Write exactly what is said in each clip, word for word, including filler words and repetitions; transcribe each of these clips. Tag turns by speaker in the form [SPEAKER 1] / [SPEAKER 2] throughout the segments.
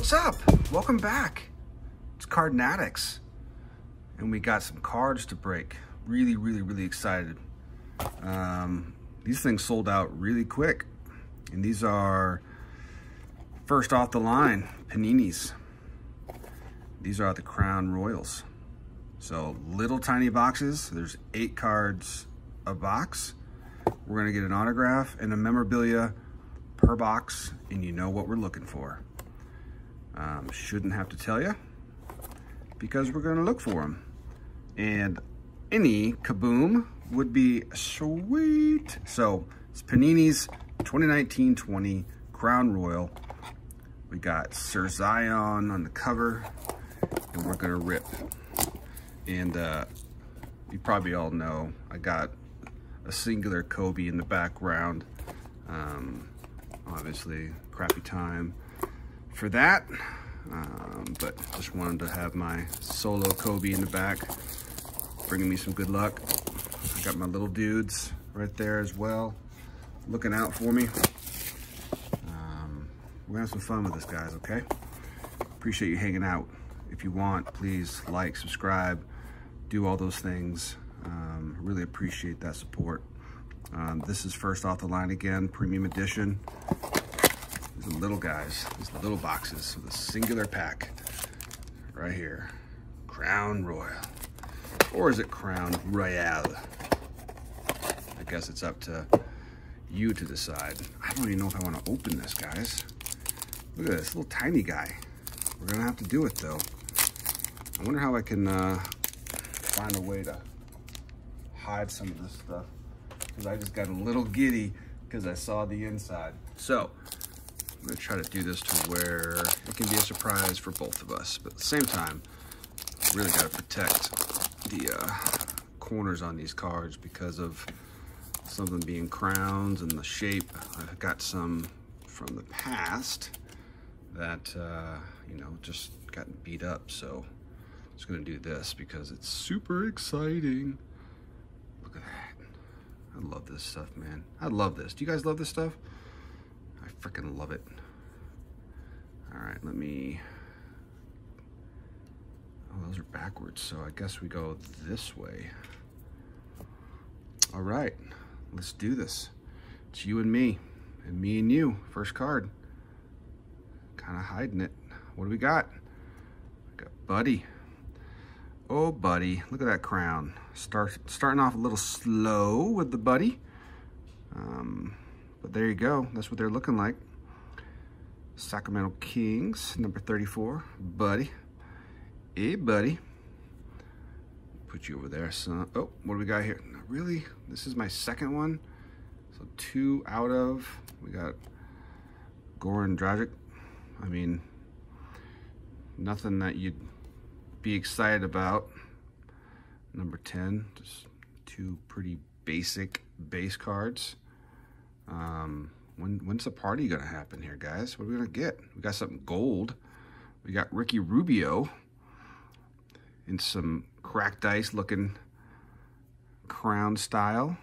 [SPEAKER 1] what's up? Welcome back. It's Cardnatics, and we got some cards to break. Really, really, really excited. Um, these things sold out really quick, and these are first off the line Paninis. These are the Crown Royals. So little tiny boxes. There's eight cards a box. We're gonna get an autograph and a memorabilia per box, and you know what we're looking for. Um, shouldn't have to tell you, because we're gonna look for them. And any kaboom would be sweet. So it's Panini's twenty nineteen twenty Crown Royal. We got Sir Zion on the cover, and we're gonna rip. And uh, you probably all know I got a singular Kobe in the background. Um, obviously, crappy time for that, um, but just wanted to have my solo Kobe in the back, bringing me some good luck. I got my little dudes right there as well, looking out for me. Um, we're gonna have some fun with this, guys, okay? Appreciate you hanging out. If you want, please like, subscribe, do all those things. Um, really appreciate that support. Um, this is first off the line again, premium edition. These are little guys, these little boxes with a singular pack right here. Crown Royal, or is it Crown Royale? I guess it's up to you to decide. I don't even know if I want to open this, guys. Look at this little tiny guy. We're gonna have to do it though. I wonder how I can uh, find a way to hide some of this stuff, because I just got a little giddy because I saw the inside. So I'm gonna try to do this to where it can be a surprise for both of us, but at the same time, really gotta protect the uh, corners on these cards because of some of them being crowns and the shape. I've got some from the past that, uh, you know, just gotten beat up. So I'm just gonna do this because it's super exciting. Look at that. I love this stuff, man. I love this. Do you guys love this stuff? I freaking love it. All right, let me, oh, those are backwards, so I guess we go this way. All right, let's do this. It's you and me, and me and you. First card. Kind of hiding it. What do we got? We got Buddy. Oh, Buddy, look at that crown. Start, starting off a little slow with the Buddy. Um, but there you go. That's what they're looking like. Sacramento Kings, number thirty-four, Buddy. Hey, Buddy. Put you over there, son. Oh, what do we got here? Really? This is my second one? So two out of, we got Goran Dragic. I mean, nothing that you'd be excited about. Number ten, just two pretty basic base cards. Um, when, when's the party gonna happen here, guys? What are we gonna get? We got something gold. We got Ricky Rubio in some cracked ice looking crown style.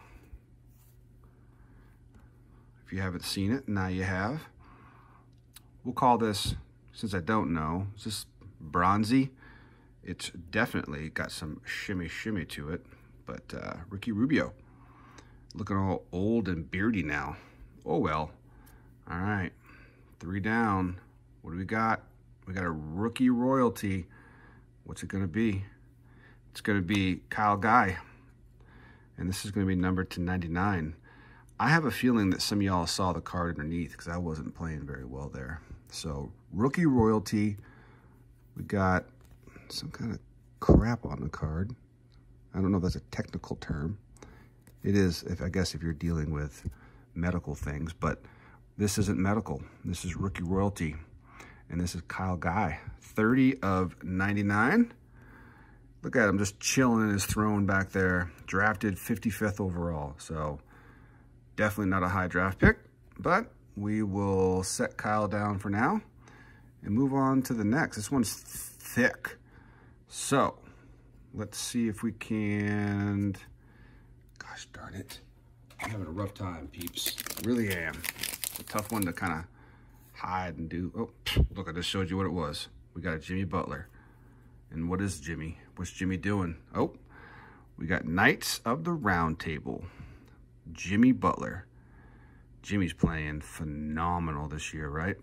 [SPEAKER 1] If you haven't seen it, now you have. We'll call this, since I don't know, is this bronzy? It's definitely got some shimmy shimmy to it, but uh, Ricky Rubio, looking all old and beardy now. Oh well. All right, three down. What do we got? We got a rookie royalty. What's it gonna be? It's gonna be Kyle Guy, and this is gonna be numbered to ninety-nine. I have a feeling that some of y'all saw the card underneath because I wasn't playing very well there. So rookie royalty. We got some kind of crap on the card. I don't know if that's a technical term. It is, if I guess, if you're dealing with medical things, but this isn't medical. This is rookie royalty, and this is Kyle Guy, thirty of ninety-nine. Look at him just chilling in his throne back there. Drafted fifty-fifth overall, so definitely not a high draft pick, but we will set Kyle down for now and move on to the next. This one's thick. So let's see if we can, gosh darn it. I'm having a rough time, peeps. I really am. It's a tough one to kind of hide and do. Oh, look, I just showed you what it was. We got a Jimmy Butler. And what is Jimmy? What's Jimmy doing? Oh, we got Knights of the Round Table. Jimmy Butler. Jimmy's playing phenomenal this year, right?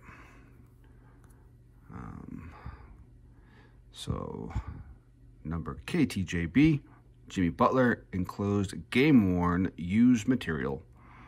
[SPEAKER 1] Um, so, number K T J B, Jimmy Butler, enclosed game-worn used material.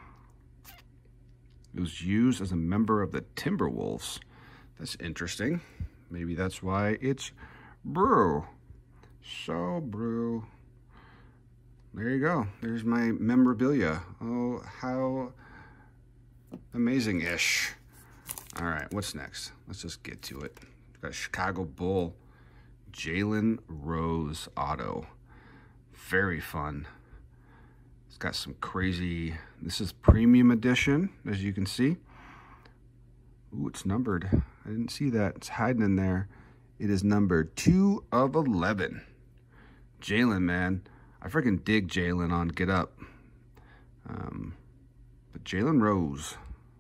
[SPEAKER 1] It was used as a member of the Timberwolves. That's interesting. Maybe that's why it's Brew. So, Brew. There you go. There's my memorabilia. Oh, how amazing-ish. All right, what's next? Let's just get to it. We've got a Chicago Bull Jalen Rose auto. Very fun. It's got some crazy, this is premium edition, as you can see. Ooh, it's numbered. I didn't see that. It's hiding in there. It is numbered two of eleven. Jalen, man. I freaking dig Jalen on Get Up. Um, but Jalen Rose.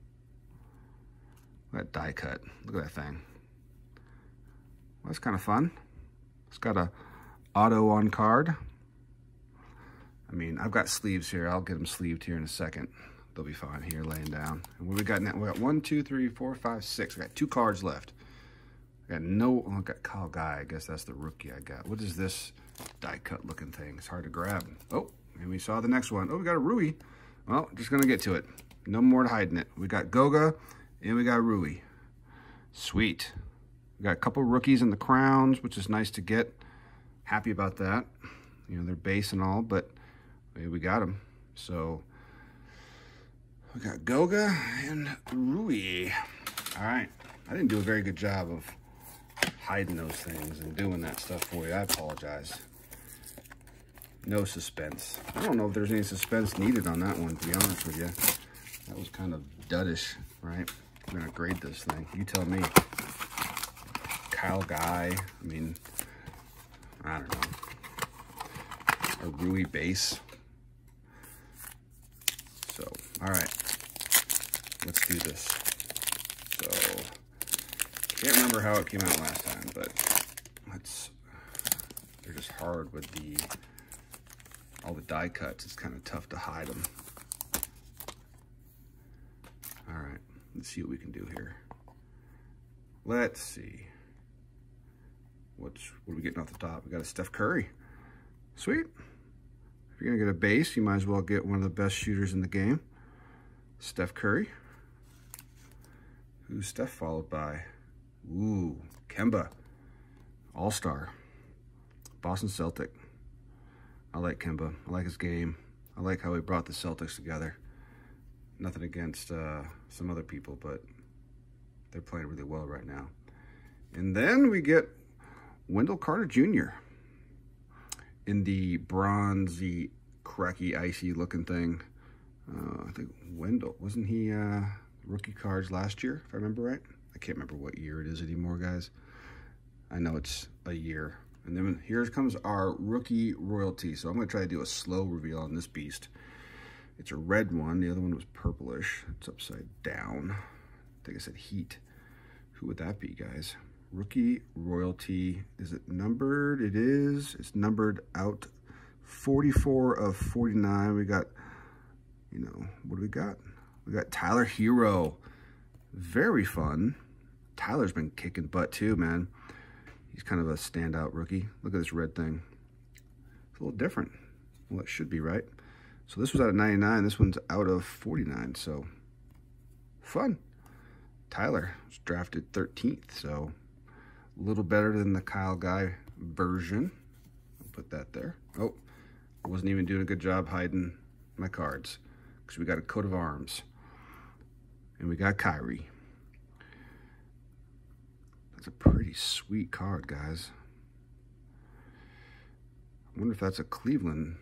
[SPEAKER 1] Look at that die cut. Look at that thing. Well, that's kind of fun. It's got a auto on card. I mean, I've got sleeves here. I'll get them sleeved here in a second. They'll be fine here laying down. And what we got now? We got one, two, three, four, five, six. We got two cards left. I got no, oh, I got Kyle Guy. I guess that's the rookie I got. What is this die cut looking thing? It's hard to grab. Oh, and we saw the next one. Oh, we got a Rui. Well, just gonna get to it. No more hiding it. We got Goga and we got Rui. Sweet. We got a couple rookies in the crowns, which is nice to get. Happy about that. You know, they're base and all, but we got them. So we got Goga and Rui. All right. I didn't do a very good job of hiding those things and doing that stuff for you. I apologize. No suspense. I don't know if there's any suspense needed on that one, to be honest with you. That was kind of duddish, right? I'm going to grade this thing. You tell me. Kyle Guy. I mean, I don't know. A Rui base. So, all right. Let's do this. So, can't remember how it came out last time, but let's, they're just hard with the, all the die cuts. It's kind of tough to hide them. All right, let's see what we can do here. Let's see. What's, what are we getting off the top? We got a Steph Curry. Sweet. If you're gonna get a base, you might as well get one of the best shooters in the game. Steph Curry. Who's Steph followed by? Ooh, Kemba. All-Star. Boston Celtic. I like Kemba. I like his game. I like how he brought the Celtics together. Nothing against uh, some other people, but they're playing really well right now. And then we get Wendell Carter Junior in the bronzy, cracky, icy looking thing. Uh, I think Wendell, wasn't he uh, rookie cards last year, if I remember right? I can't remember what year it is anymore, guys. I know it's a year. And then here comes our rookie royalty. So I'm going to try to do a slow reveal on this beast. It's a red one. The other one was purplish. It's upside down. I think I said heat. Who would that be, guys? Rookie royalty. Is it numbered? It is. It's numbered out forty-four of forty-nine. We got, you know, what do we got? We got Tyler Hero. Very fun. Tyler's been kicking butt too, man. He's kind of a standout rookie. Look at this red thing. It's a little different. Well, it should be, right? So this was out of ninety-nine. This one's out of forty-nine. So fun. Tyler was drafted thirteenth. So a little better than the Kyle Guy version. I'll put that there. Oh, I wasn't even doing a good job hiding my cards because we got a coat of arms. And we got Kyrie. That's a pretty sweet card, guys. I wonder if that's a Cleveland.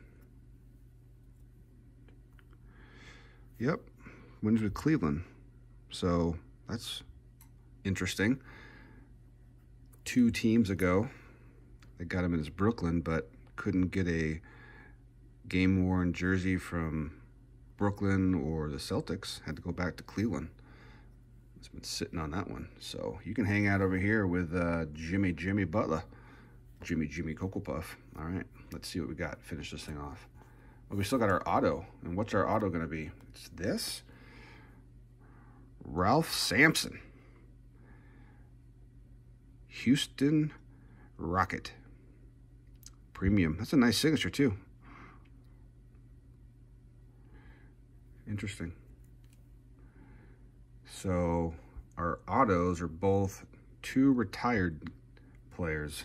[SPEAKER 1] Yep, wins with Cleveland. So that's interesting. Two teams ago, they got him in his Brooklyn, but couldn't get a game-worn jersey from Brooklyn or the Celtics. Had to go back to Cleveland. It's been sitting on that one. So you can hang out over here with uh, Jimmy Jimmy Butler. Jimmy Jimmy Cocoa Puff. All right, let's see what we got. Finish this thing off. Well, we still got our auto. And what's our auto going to be? It's this. Ralph Sampson. Houston Rocket. Premium. That's a nice signature too. Interesting. So our autos are both two retired players.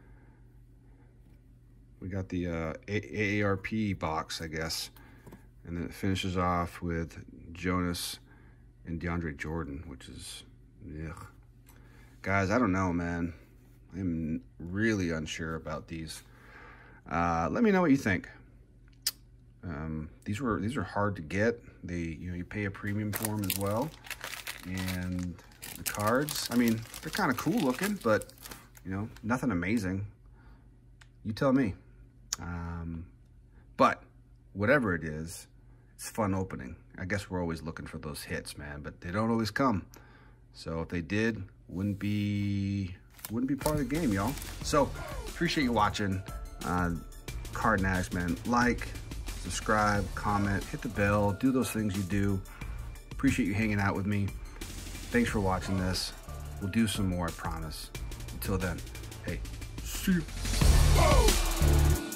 [SPEAKER 1] We got the uh, A A R P box, I guess. And then it finishes off with Jonas and DeAndre Jordan, which is, ugh. Guys, I don't know, man. I'm really unsure about these. Uh, let me know what you think. Um, these were these are hard to get. They, you know, you pay a premium for them as well. And the cards, I mean, they're kind of cool looking, but you know, nothing amazing. You tell me. Um, but whatever it is, it's fun opening. I guess we're always looking for those hits, man, but they don't always come. So if they did, wouldn't be wouldn't be part of the game, y'all. So appreciate you watching. Uh, Cardnatics, man. Like, subscribe, comment, hit the bell, do those things you do. Appreciate you hanging out with me. Thanks for watching this. We'll do some more, I promise. Until then, hey, see you. Whoa!